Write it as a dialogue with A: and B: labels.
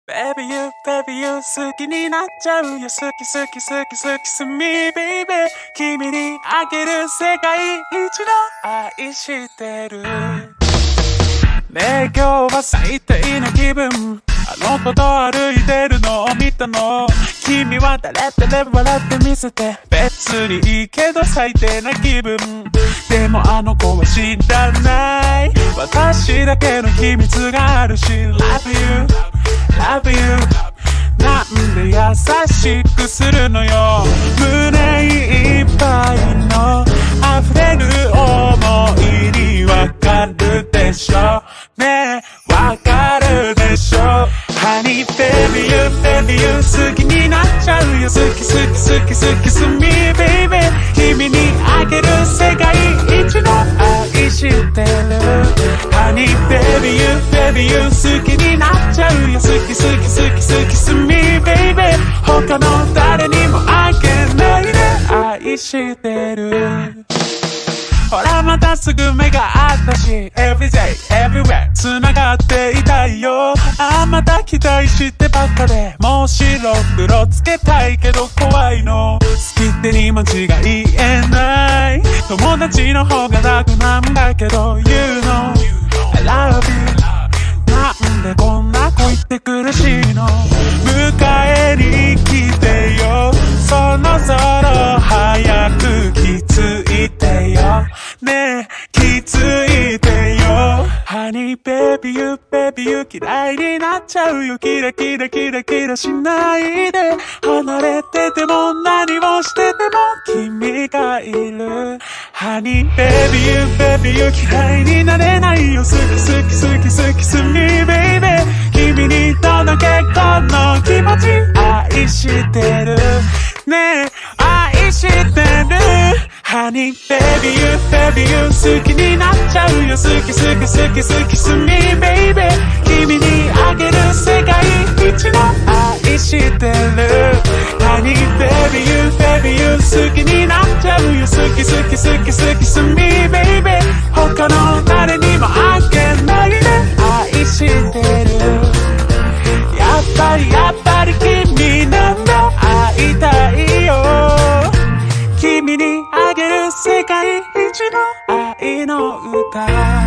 A: Baby you, baby you 好きになっちゃうよ好き好き好き好きすみ baby 君にあげる世界一の愛してるねえ今日は最低な気分あの子と歩いてるのを見たの君は誰笑ってみせて別にいいけど最低な気分でもあの子は知らない私だけの秘密があるし Love you Love you なんで優しくするのよ胸いっぱいの溢れる想いにわかるでしょねえわかるでしょ Honey baby you baby you 好きになっちゃうよ好き好き好き好きすみ baby 君にあげる世界一の愛してる Honey baby you baby you 好きになっちゃうよ好き好き好き好きすみ baby 他の誰にもあげないで愛してるほらまたすぐ目があったし Everyday, everywhere 繋がっていたいよまた期待してばっかでもう白黒つけたいけど怖いの好きってに間違い言えない友達の方が楽なんだけど You know I love you なんでこんな子言って苦しいの迎えに来てよそろそろ早く気づいてよねえ気づいてよ Honey baby you baby you 嫌いになっちゃうよキラキラキラキラしないで離れてても何をしてても君がいる Honey baby you baby you 嫌いになれないよ好き好き好き好きすみ baby 君に届けこの気持ち愛してるねえ愛してる Honey baby you baby you 好きになっちゃうよ好き好き好き好きすみ baby 君にあげる世界一の愛してる Honey baby you baby you 好きになっちゃうよ好き好き好き好きすみ baby 他の誰にもあげないで愛してるやっぱり君なんだ会いたいよ君にあげる世界一の愛の歌